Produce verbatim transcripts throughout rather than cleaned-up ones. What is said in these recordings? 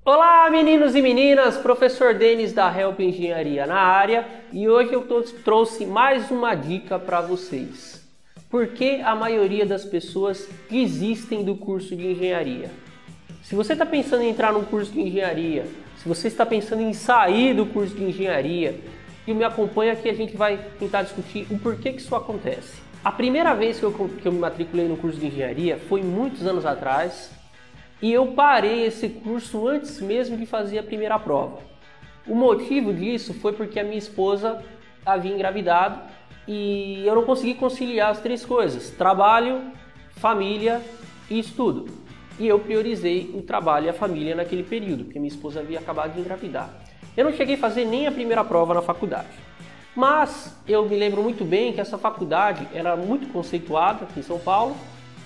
Olá meninos e meninas, professor Denis da Help Engenharia na área e hoje eu trouxe mais uma dica para vocês. Por que a maioria das pessoas desistem do curso de engenharia? Se você está pensando em entrar num curso de engenharia, se você está pensando em sair do curso de engenharia, e me acompanha que a gente vai tentar discutir o porquê que isso acontece. A primeira vez que eu, que eu me matriculei no curso de engenharia foi muitos anos atrás. E eu parei esse curso antes mesmo de fazer a primeira prova. O motivo disso foi porque a minha esposa havia engravidado e eu não consegui conciliar as três coisas: trabalho, família e estudo. E eu priorizei o trabalho e a família naquele período, porque minha esposa havia acabado de engravidar. Eu não cheguei a fazer nem a primeira prova na faculdade. Mas eu me lembro muito bem que essa faculdade era muito conceituada aqui em São Paulo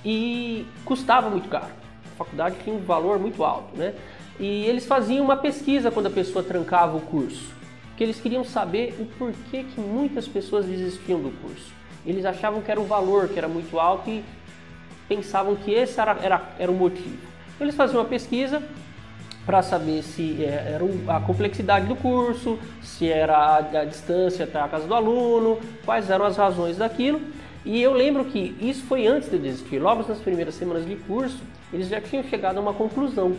e custava muito caro. A faculdade tinha um valor muito alto, né? E eles faziam uma pesquisa quando a pessoa trancava o curso, porque eles queriam saber o porquê que muitas pessoas desistiam do curso. Eles achavam que era o valor que era muito alto e pensavam que esse era, era, era o motivo. Então, eles faziam uma pesquisa para saber se era a complexidade do curso, se era a, a distância até a casa do aluno, quais eram as razões daquilo. E eu lembro que isso foi antes de eu desistir. Logo nas primeiras semanas de curso, eles já tinham chegado a uma conclusão.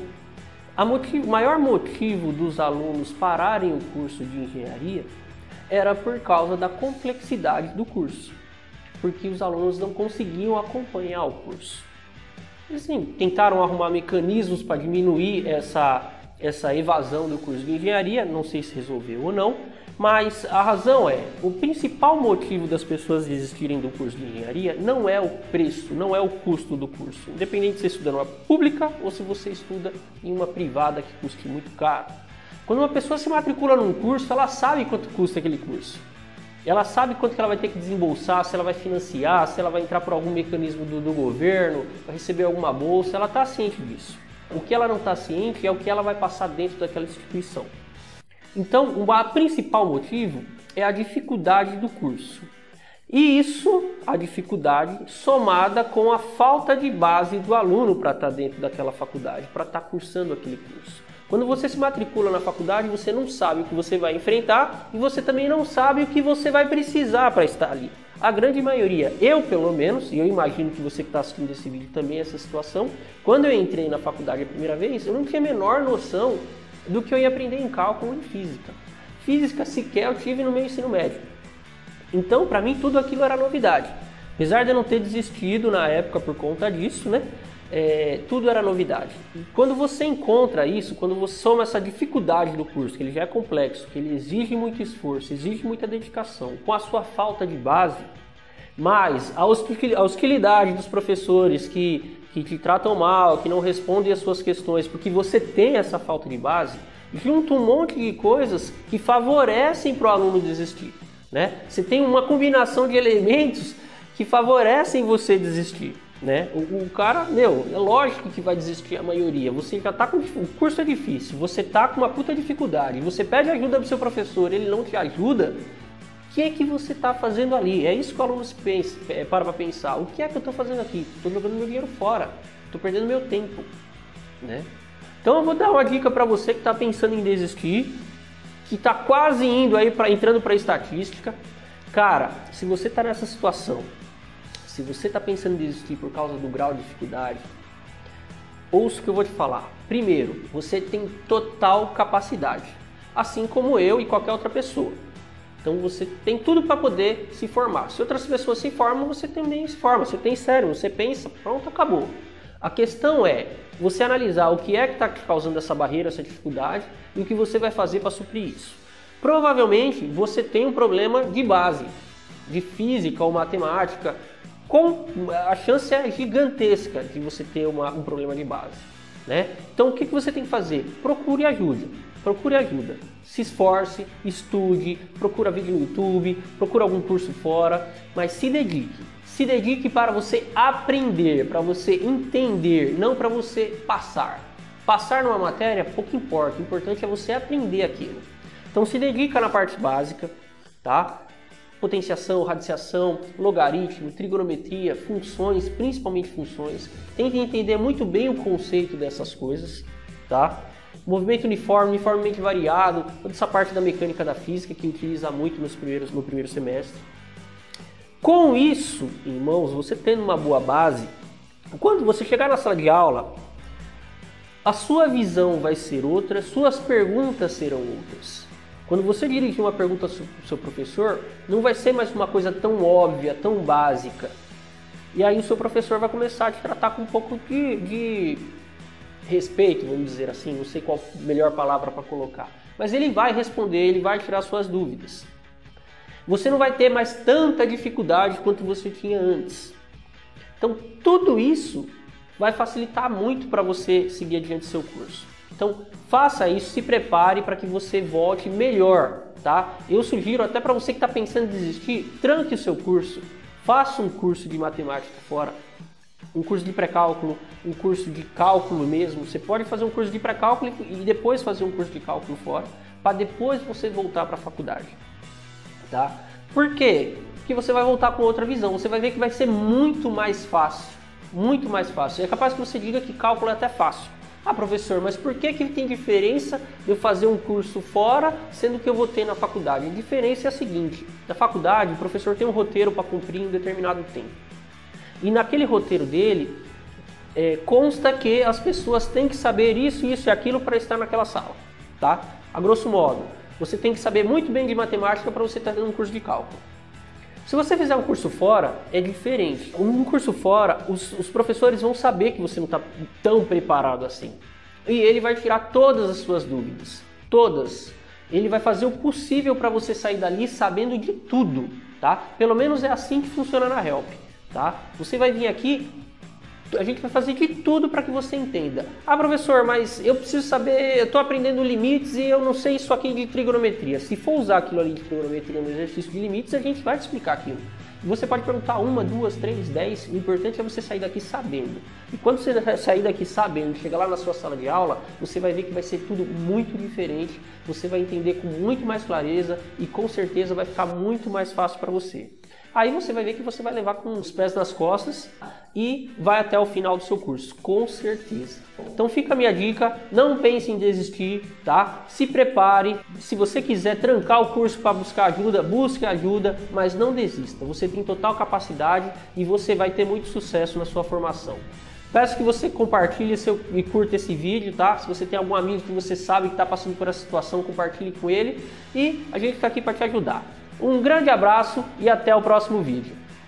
O motivo, maior motivo dos alunos pararem o curso de engenharia era por causa da complexidade do curso, porque os alunos não conseguiam acompanhar o curso. Eles sim, tentaram arrumar mecanismos para diminuir essa, essa evasão do curso de engenharia, não sei se resolveu ou não, mas a razão é, o principal motivo das pessoas desistirem do curso de engenharia não é o preço, não é o custo do curso. Independente se você estuda numa pública ou se você estuda em uma privada que custe muito caro. Quando uma pessoa se matricula num curso, ela sabe quanto custa aquele curso. Ela sabe quanto que ela vai ter que desembolsar, se ela vai financiar, se ela vai entrar por algum mecanismo do, do governo, vai receber alguma bolsa, ela está ciente disso. O que ela não está ciente é o que ela vai passar dentro daquela instituição. Então, o principal motivo é a dificuldade do curso. E isso, a dificuldade, somada com a falta de base do aluno para estar dentro daquela faculdade, para estar cursando aquele curso. Quando você se matricula na faculdade, você não sabe o que você vai enfrentar e você também não sabe o que você vai precisar para estar ali. A grande maioria, eu pelo menos, e eu imagino que você que está assistindo esse vídeo também essa situação, quando eu entrei na faculdade a primeira vez, eu não tinha a menor noção do que eu ia aprender em cálculo e em física. Física sequer eu tive no meu ensino médio. Então, para mim, tudo aquilo era novidade. Apesar de eu não ter desistido na época por conta disso, né? É, tudo era novidade. E quando você encontra isso, quando você soma essa dificuldade do curso, que ele já é complexo, que ele exige muito esforço, exige muita dedicação, com a sua falta de base, mais a hostilidade dos professores que que te tratam mal, que não respondem às suas questões, porque você tem essa falta de base, junta um monte de coisas que favorecem para o aluno desistir, né? Você tem uma combinação de elementos que favorecem você desistir, né? O, o cara, meu, é lógico que vai desistir a maioria. Você já tá com... O curso é difícil, você tá com uma puta dificuldade, você pede ajuda do seu professor, ele não te ajuda. O que é que você está fazendo ali? É isso que o aluno se pensa, é, para para pensar. O que é que eu estou fazendo aqui? Estou jogando meu dinheiro fora. Estou perdendo meu tempo. Né? Então eu vou dar uma dica para você que está pensando em desistir, que está quase indo aí pra, entrando para a estatística. Cara, se você está nessa situação, se você está pensando em desistir por causa do grau de dificuldade, ouça o que eu vou te falar. Primeiro, você tem total capacidade, assim como eu e qualquer outra pessoa. Então você tem tudo para poder se formar. Se outras pessoas se formam, você também se forma. Você tem cérebro, você pensa, pronto, acabou. A questão é você analisar o que é que está te causando essa barreira, essa dificuldade e o que você vai fazer para suprir isso. Provavelmente você tem um problema de base, de física ou matemática, com a chance é gigantesca de você ter uma, um problema de base. Né? Então o que, que você tem que fazer? Procure ajuda. Procure ajuda, se esforce, estude, procura vídeo no YouTube, procura algum curso fora, mas se dedique. Se dedique para você aprender, para você entender, não para você passar. Passar numa matéria pouco importa, o importante é você aprender aquilo. Então se dedica na parte básica, tá? Potenciação, radiciação, logaritmo, trigonometria, funções, principalmente funções. Tente entender muito bem o conceito dessas coisas, tá? movimento uniforme, uniformemente variado, toda essa parte da mecânica da física que utiliza muito nos primeiros, no primeiro semestre. Com isso, irmãos, você tendo uma boa base, quando você chegar na sala de aula, a sua visão vai ser outra, suas perguntas serão outras. Quando você dirigir uma pergunta para o seu professor, não vai ser mais uma coisa tão óbvia, tão básica. E aí o seu professor vai começar a te tratar com um pouco de, de respeito, vamos dizer assim, não sei qual a melhor palavra para colocar. Mas ele vai responder, ele vai tirar suas dúvidas. Você não vai ter mais tanta dificuldade quanto você tinha antes. Então tudo isso vai facilitar muito para você seguir adiante seu curso. Então faça isso, se prepare para que você volte melhor, tá? Eu sugiro até para você que está pensando em desistir, tranque o seu curso, faça um curso de matemática fora, um curso de pré-cálculo, um curso de cálculo mesmo. Você pode fazer um curso de pré-cálculo e depois fazer um curso de cálculo fora, para depois você voltar para a faculdade, tá? Por quê? Porque você vai voltar com outra visão, você vai ver que vai ser muito mais fácil, muito mais fácil. É capaz que você diga que cálculo é até fácil. Ah, professor, mas por que que tem diferença de eu fazer um curso fora, sendo que eu vou ter na faculdade? A diferença é a seguinte, na faculdade o professor tem um roteiro para cumprir em um determinado tempo. E naquele roteiro dele, é, consta que as pessoas têm que saber isso, isso e aquilo para estar naquela sala, tá? A grosso modo, você tem que saber muito bem de matemática para você estar dando um curso de cálculo. Se você fizer um curso fora, é diferente. Um curso fora, os, os professores vão saber que você não está tão preparado assim. E ele vai tirar todas as suas dúvidas. Todas. Ele vai fazer o possível para você sair dali sabendo de tudo, tá? Pelo menos é assim que funciona na Help, tá? Você vai vir aqui, a gente vai fazer de tudo para que você entenda. Ah, professor, mas eu preciso saber, eu estou aprendendo limites e eu não sei isso aqui de trigonometria. Se for usar aquilo ali de trigonometria no exercício de limites, a gente vai te explicar aquilo. Você pode perguntar uma, duas, três, dez, o importante é você sair daqui sabendo. E quando você sair daqui sabendo, chegar lá na sua sala de aula, você vai ver que vai ser tudo muito diferente, você vai entender com muito mais clareza e com certeza vai ficar muito mais fácil para você. Aí você vai ver que você vai levar com os pés nas costas e vai até o final do seu curso, com certeza. Então fica a minha dica, não pense em desistir, tá? Se prepare, se você quiser trancar o curso para buscar ajuda, busque ajuda, mas não desista. Você tem total capacidade e você vai ter muito sucesso na sua formação. Peço que você compartilhe seu, e curta esse vídeo, tá? Se você tem algum amigo que você sabe que está passando por essa situação, compartilhe com ele e a gente está aqui para te ajudar. Um grande abraço e até o próximo vídeo.